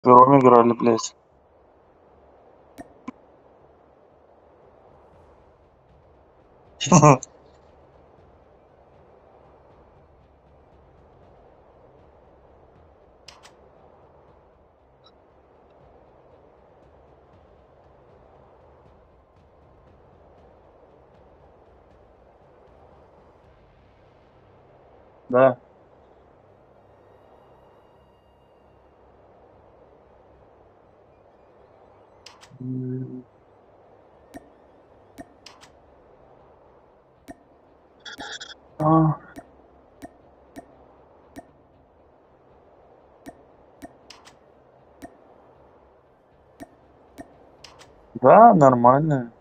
Первым играли, блядь. Да. М, а, Да, нормально.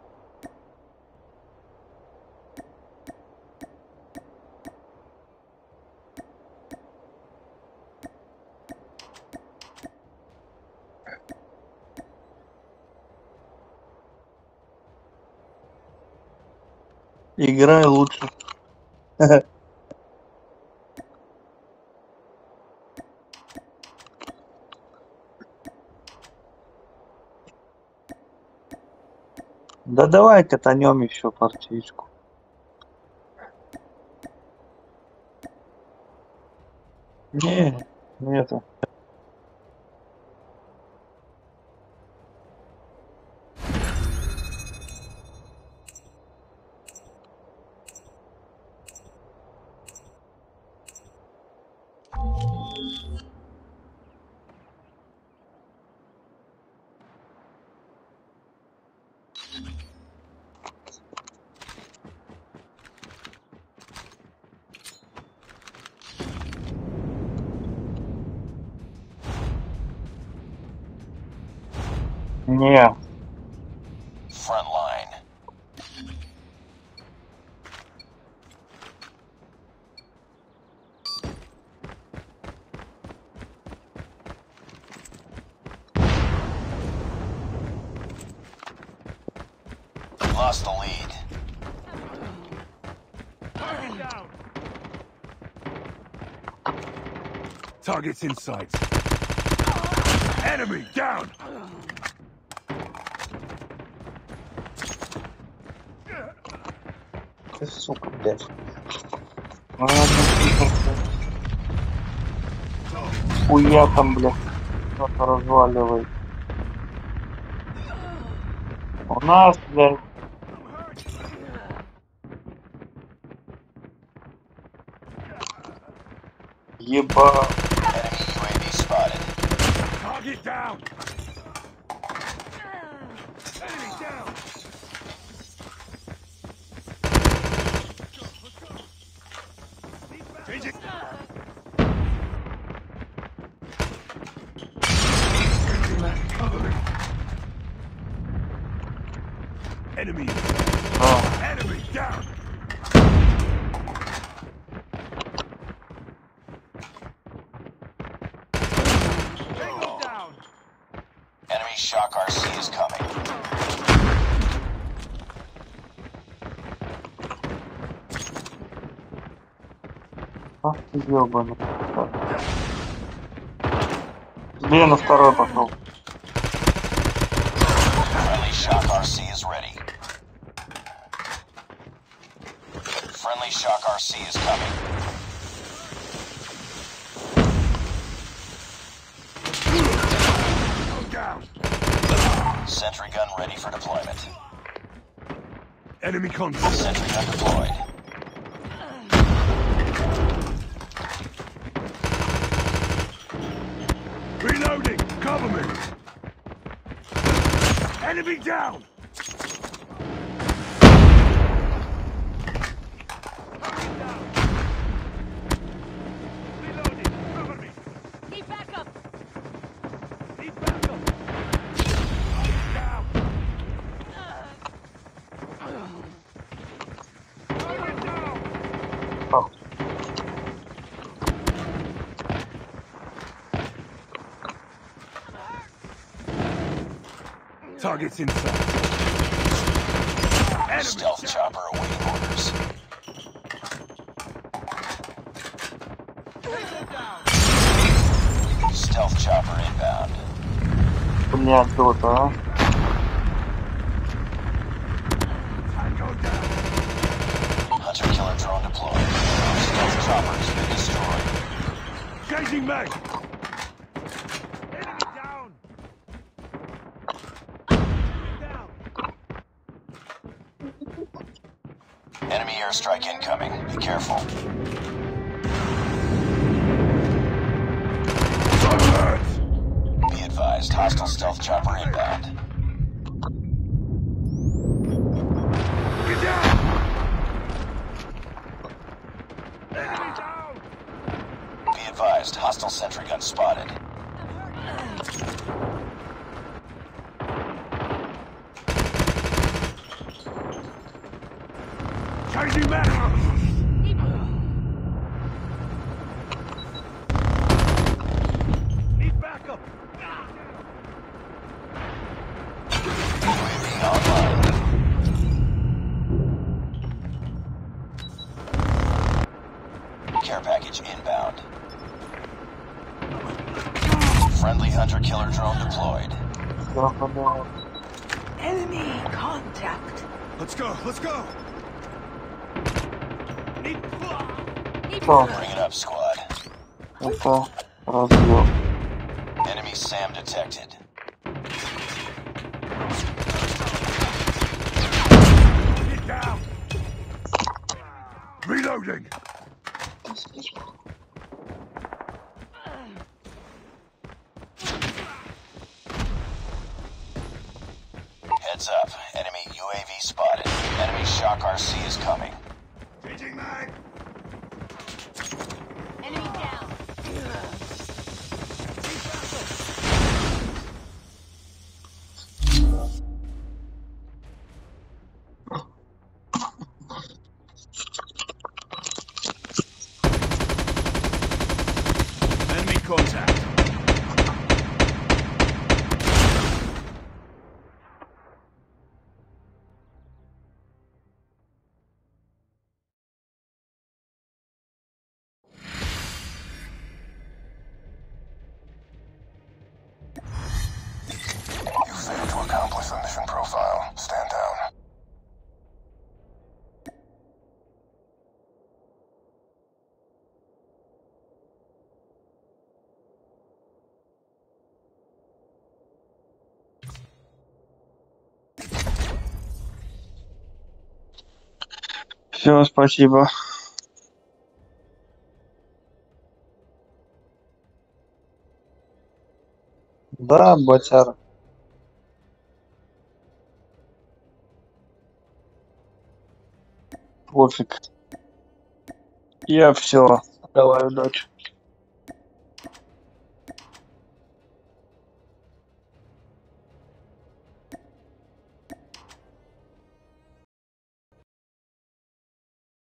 Играй лучше. Да давай катанем еще партичку. Не, нету. Не, Front line. Lost the lead. Targets in sight. Enemy down! ты сука, блядь. Ладно, тихо, блядь. Хуя там, блядь. Что-то разваливай. У нас, блядь. Еба. Enemy UAV spotted. Target down! Enemy down! Changing. Cover me. Enemy. Да. Enemy down! Tango down! Enemy Shock RC is coming. Ах ты ёбаный. Тебе на второй пошел. Friendly Shock RC is ready. Friendly Shock RC is coming. Go down! Sentry gun ready for deployment. Enemy contact. Sentry gun deployed. Reloading! Cover me! Enemy down! Reloading! Cover me! Need backup! Need backup! Down! Target down! Ах, Targets in sight. Enemy Stealth down. chopper awaiting orders. Tango down. Stealth chopper inbound. Блядь, дота, а? Tango down. Hunter-killer drone deployed. Stealth chopper has been destroyed. Changing mag. Enemy down. Down. Enemy airstrike incoming. Be careful. Alert. Be advised, hostile stealth chopper inbound. Get down. Enemy down. Be advised, hostile sentry gun spotted. Changing mag. Need backup. UAV online. Care package inbound. Friendly hunter-killer drone deployed. Заходу. Enemy contact. Let's go. Let's go. Need. Что? Bring it up, squad. Это разбил. Enemy SAM detected. Get down. Reloading. Heads up. Enemy UAV spotted. Enemy Shock RC is coming. Changing mag. Enemy down. Enemy contact. You failed to accomplish the mission profile. Stand down. Все, спасибо. Да, батяра. Пофиг. Я все. Давай, удачи.